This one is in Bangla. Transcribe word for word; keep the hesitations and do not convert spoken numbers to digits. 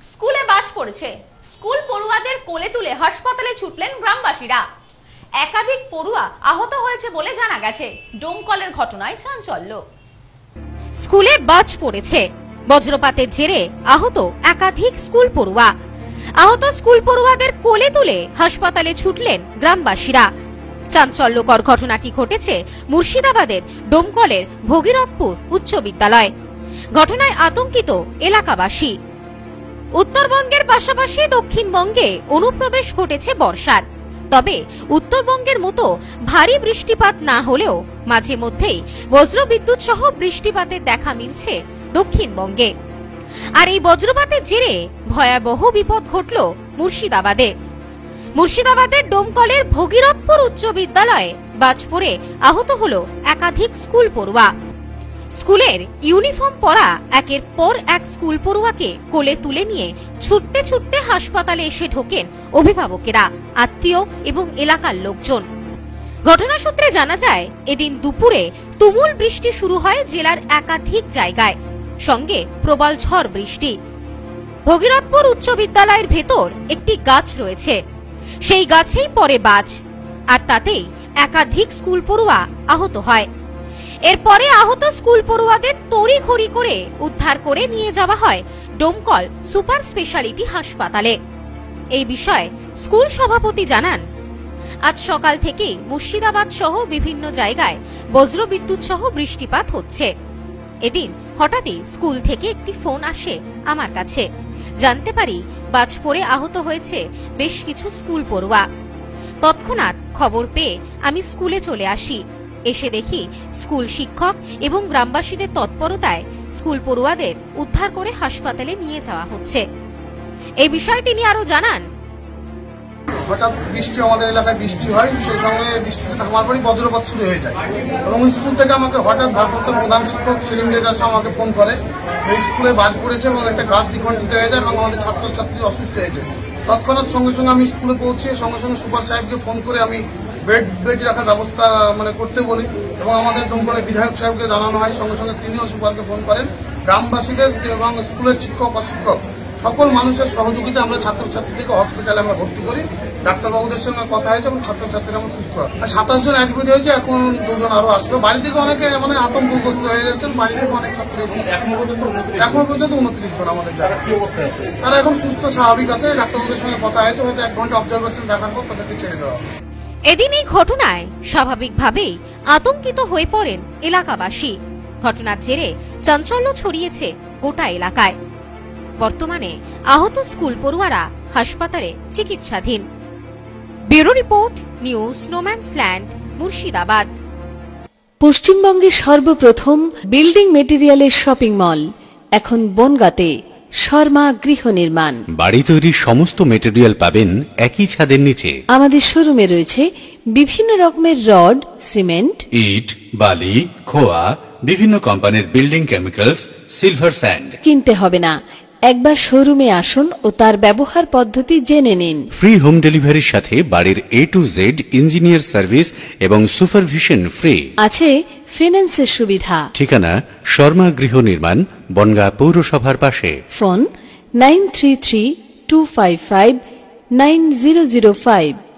স্কুলে বাজ পড়েছে। স্কুল পড়ুয়াদের কোলে তুলে হাসপাতালে ছুটলেন গ্রামবাসীরা। একাধিক পড়ুয়া আহত হয়েছে বলে জানা গেছে। ডোমকলের ঘটনায় চাঞ্চল্য। স্কুলে বাজ পড়েছে, বজ্রপাতের জেরে আহত একাধিক স্কুল পড়ুয়া। আহত স্কুল পড়ুয়াদের কোলে তুলে হাসপাতালে ছুটলেন গ্রামবাসীরা। চাঞ্চল্যকর ঘটনাটি ঘটেছে মুর্শিদাবাদের ডোমকলের ভগীরথপুর উচ্চ বিদ্যালয়। ঘটনায় আতঙ্কিত এলাকাবাসী। উত্তরবঙ্গের পাশাপাশি দক্ষিণবঙ্গে অনুপ্রবেশ ঘটেছে বর্ষার। তবে উত্তরবঙ্গের মতো ভারী বৃষ্টিপাত না হলেও মাঝে মধ্যেই বজ্রবিদ্যুৎ সহ বৃষ্টিপাতের দেখা মিলছে দক্ষিণবঙ্গে। আর এই বজ্রপাতের জেরে ভয়াবহ বিপদ ঘটল মুর্শিদাবাদে। মুর্শিদাবাদের ডোমকলের ভগীরথপুর উচ্চ বিদ্যালয়ে বাজ পড়ে আহত হল একাধিক স্কুল পড়ুয়া। স্কুলের ইউনিফর্ম পরা একের পর এক স্কুল পড়ুয়াকে কোলে তুলে নিয়ে ছুটতে ছুটতে হাসপাতালে এসে ঢোকেন অভিভাবকেরা, আত্মীয় এবং এলাকার লোকজন। ঘটনা সূত্রে জানা যায়, এদিন দুপুরে তুমুল বৃষ্টি শুরু হয় জেলার একাধিক জায়গায়, সঙ্গে প্রবল ঝড় বৃষ্টি। ভগীরথপুর উচ্চ বিদ্যালয়ের ভেতর একটি গাছ রয়েছে, সেই গাছেই পড়ে বাজ, আর তাতেই একাধিক স্কুল পড়ুয়া আহত হয়। এরপরে আহত স্কুল পড়ুয়াদের তড়িঘড়ি করে উদ্ধার করে নিয়ে যাওয়া হয় ডোমকল সুপার স্পেশালিটি হাসপাতালে। এই বিষয়ে স্কুল সভাপতি জানান, আজ সকাল থেকেই মুর্শিদাবাদ সহ বিভিন্ন জায়গায় বজ্রবিদ্যুৎ সহ বৃষ্টিপাত হচ্ছে। এদিন হঠাৎই স্কুল থেকে একটি ফোন আসে আমার কাছে। জানতে পারি বাজ পড়ে আহত হয়েছে বেশ কিছু স্কুল পড়ুয়া। তৎক্ষণাৎ খবর পেয়ে আমি স্কুলে চলে আসি। এসে দেখি স্কুল শিক্ষক এবং গ্রামবাসীদের তৎপরতায় স্কুল পড়ুয়াদের উদ্ধার করে হাসপাতালে নিয়ে যাওয়া হচ্ছে। এই বিষয়ে তিনি আরো জানান, হঠাৎ বৃষ্টি আমাদের এলাকায় বৃষ্টি হয়, সেই সঙ্গে বৃষ্টিতে থামার পরই বজ্রপাত শুরু হয়ে যায় এবং স্কুল থেকে আমাকে হঠাৎ ভারপ্রাপ্ত প্রধান শিক্ষক সেলিম রেজা সাহেব আমাকে ফোন করে, এই স্কুলে বাজ পড়েছে এবং একটা গাছ দ্বিখণ্ডিত হয়ে যায় এবং আমাদের ছাত্রছাত্রী অসুস্থ হয়েছে। তৎক্ষণাৎ সঙ্গে সঙ্গে আমি স্কুলে পৌঁছে সঙ্গে সঙ্গে সুপার সাহেবকে ফোন করে আমি বেড বেড রাখার ব্যবস্থা মানে করতে বলি এবং আমাদের ডোমকলের বিধায়ক সাহেবকে জানানো হয়। সঙ্গে সঙ্গে তিনিও সুপারকে ফোন করেন। গ্রামবাসীদের এবং স্কুলের শিক্ষক অশিক্ষক সকল মানুষের সহযোগিতা আমরা ছাত্রছাত্রীদেরকে হসপিটালে আমরা ভর্তি করি। ডাক্তারবাবুদের সঙ্গে কথা হয়েছে এবং ছাত্রছাত্রীরা আমরা সুস্থ হয়। আর সাতাশ জন অ্যাডমিট হয়েছে, এখন দুজন আরো আসবে। বাড়ি থেকে অনেকে মানে আতঙ্কগ্রস্ত হয়ে যাচ্ছেন, বাড়ি থেকে অনেক ছাত্র এসেছে। এখনো পর্যন্ত উনত্রিশ জন আমাদের যারা তারা এখন সুস্থ স্বাভাবিক আছে। ডাক্তারবাবুদের সঙ্গে কথা হয়েছে, হয়তো এক ঘন্টা অবজারভেশন দেখার পর তাদেরকে ছেড়ে দেওয়া হবে। এদিন এই ঘটনায় স্বাভাবিকভাবেই আতঙ্কিত হয়ে পড়েন এলাকাবাসী। ঘটনার জেরে চাঞ্চল্য ছড়িয়েছে গোটা এলাকায়। বর্তমানে আহত স্কুল পড়ুয়ারা হাসপাতালে চিকিৎসাধীন। ব্যুরো রিপোর্ট, নিউজ স্নোম্যান্সল্যান্ড, মুর্শিদাবাদ। পশ্চিমবঙ্গের সর্বপ্রথম বিল্ডিং মেটেরিয়ালের শপিং মল এখন বনগাঁতে। শর্মা গৃহ নির্মাণ। বাড়ি তৈরির সমস্ত মেটেরিয়াল পাবেন একই ছাদের নিচে। আমাদের শোরুমে রয়েছে বিভিন্ন রকমের রড, সিমেন্ট, ইট, বালি, খোয়া, বিভিন্ন কোম্পানির বিল্ডিং কেমিক্যালস, সিলভার স্যান্ড। কিনতে হবে না, একবার শোরুমে আসুন ও তার ব্যবহার পদ্ধতি জেনে নিন। ফ্রি হোম ডেলিভারির সাথে বাড়ির A to Z engineer service এবং সুপারভিশন ফ্রি। আছে ফিন্যান্সের সুবিধা। ঠিকানা শর্মা গৃহ নির্মাণ, বনগাঁ পৌরসভার পাশে। Phone nine three three two five five nine zero zero five.